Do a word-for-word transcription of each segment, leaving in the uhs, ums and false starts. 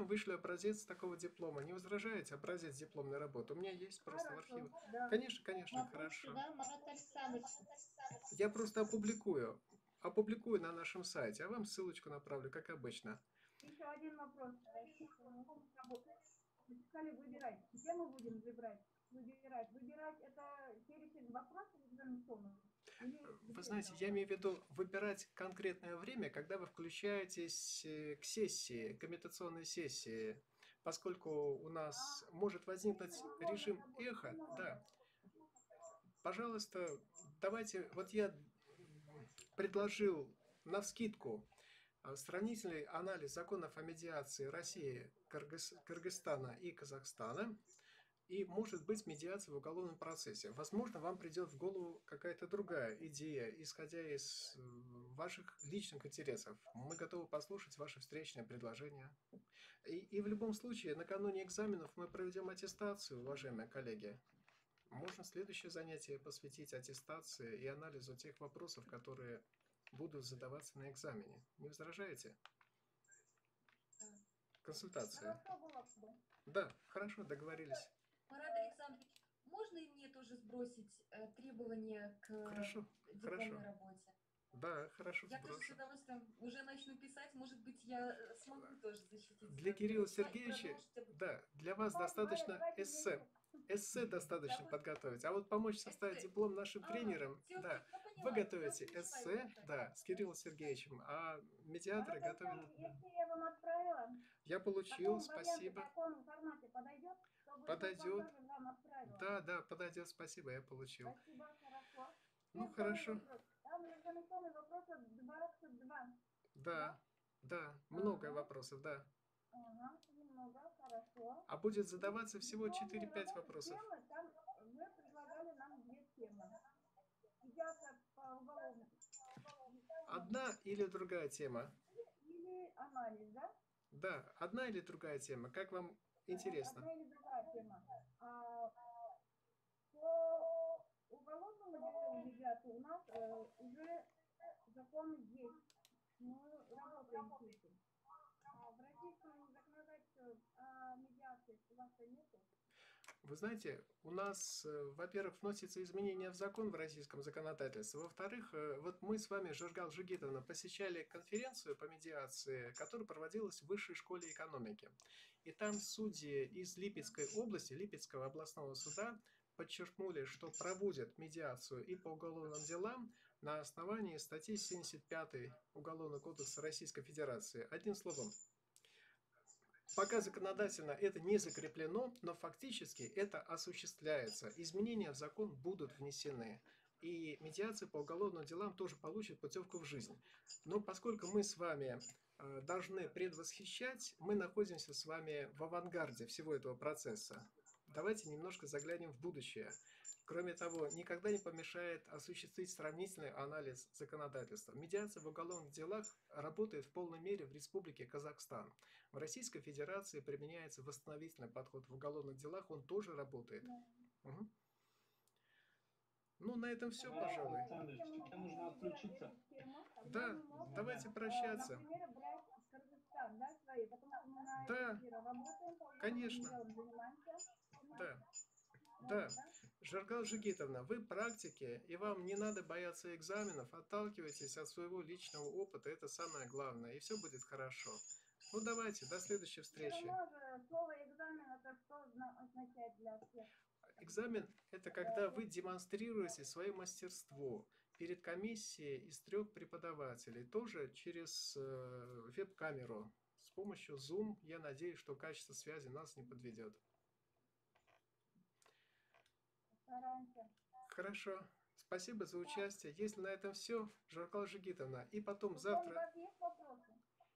вышлю образец такого диплома. Не возражаете? Образец дипломной работы. У меня есть просто в Хорошо, архиве. да. Конечно, конечно, Вопрос хорошо. сюда, Марат Александрович. Я просто опубликую. Опубликую на нашем сайте, а вам ссылочку направлю, как обычно. Еще один вопрос. Мы сказали выбирать. Где мы будем выбирать? Выбирать. Выбирать это перечень вопросов экзаменационных? Вы знаете, я имею в виду выбирать конкретное время, когда вы включаетесь э, к сессии, к имитационной сессии, поскольку у нас может возникнуть режим эхо. Да, пожалуйста, давайте, вот я предложил навскидку а, сравнительный анализ законов о медиации России, Кыргыз- Кыргызстана и Казахстана. И может быть медиация в уголовном процессе. Возможно, вам придет в голову какая-то другая идея, исходя из э, ваших личных интересов. Мы готовы послушать ваши встречные предложения. И, и в любом случае, накануне экзаменов мы проведем аттестацию, уважаемые коллеги. Можно следующее занятие посвятить аттестации и анализу тех вопросов, которые будут задаваться на экзамене. Не возражаете? Консультация. Хорошо было бы. Да, хорошо, договорились. Марат Александрович, можно и мне тоже сбросить э, требования к Хорошо, дипломной хорошо. работе? Да, хорошо, Я тоже с сброшу. удовольствием уже начну писать, может быть, я э, смогу тоже защитить Для свою Кирилла диплом и Сергеевича, продолжить обучение. да, для вас Давайте, Валя, достаточно давайте эссе. вместе. Эссе достаточно Да, вот подготовить. А вот помочь составить эссе. диплом нашим А, тренерам, все, да, я вы поняла, я готовите включаю эссе, это. да, с Кириллом Сергеевичем, а медиаторы Марат готовят... Александрович, если я вам отправила, Я в получил, таком варианте, в спасибо. таком формате подойдет, чтобы тот вам Подойдет. тоже вам отправила. Да, да, подойдет, спасибо, я получил. Спасибо, хорошо. Ну, Теперь второй хорошо. вопрос. Там экзаменационный вопрос двадцать два. Да? Да, да, много Ага. вопросов, да. Ага, немного, хорошо. А будет И задаваться всего дипломные четыре-пять работы, вопросов. темы, там вы предлагали нам две темы. Медиация по уголовному. Одна или другая тема? Или анализ, да? Да, одна или другая тема, как вам интересно? Одна или другая тема. А по уголовному делу медиации у нас э, уже закон есть. Мы работаем с этим. А в российском законодательстве о медиации у вас нету? Вы знаете, у нас, э, во-первых, вносятся изменения в закон в российском законодательстве. Во-вторых, э, вот мы с вами, Жиргал Жигитовна, посещали конференцию по медиации, которая проводилась в Высшей школе экономики. И там судьи из Липецкой области, Липецкого областного суда, подчеркнули, что проводят медиацию и по уголовным делам на основании статьи семьдесят пятой Уголовного кодекса Российской Федерации. Одним словом, пока законодательно это не закреплено, но фактически это осуществляется. Изменения в закон будут внесены. И медиация по уголовным делам тоже получит путевку в жизнь. Но поскольку мы с вами э, должны предвосхищать, мы находимся с вами в авангарде всего этого процесса. Давайте немножко заглянем в будущее. Кроме того, никогда не помешает осуществить сравнительный анализ законодательства. Медиация в уголовных делах работает в полной мере в Республике Казахстан. В Российской Федерации применяется восстановительный подход в уголовных делах, он тоже работает. Угу. Ну, на этом все, Марат пожалуй. Александрович, тебе нужно отключиться. Да, давайте прощаться. Например, брать Кыргызстан, да, свои, потому что мы на этой Да, сфере работаем, по уголовным конечно. делам занимаемся. Да. Да, Можно, да? Жиргал Жигитовна, вы практики, и вам не надо бояться экзаменов, отталкивайтесь от своего личного опыта, это самое главное, и все будет хорошо. Ну давайте, до следующей Все встречи. равно же слово экзамен это что зна- означает для всех? Экзамен – это когда вы демонстрируете свое мастерство перед комиссией из трех преподавателей, тоже через э, веб-камеру. С помощью Zoom, я надеюсь, что качество связи нас не подведет. Стараемся. Хорошо. Спасибо за участие. Если на этом все, Жиргал Жигитовна. И потом У завтра... вас есть вопросы?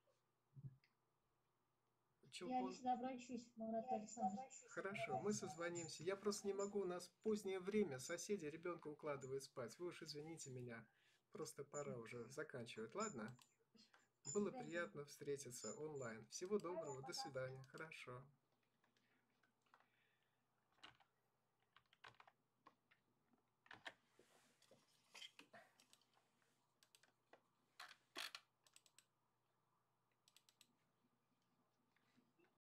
Я Чулпон. лично обращусь, Марат Александрович. Хорошо, мы созвонимся. Я просто не могу, у нас позднее время, соседи ребенка укладывают спать. Вы уж извините меня, просто пора уже заканчивать. Ладно? Было приятно встретиться онлайн. Всего доброго, до свидания. Хорошо.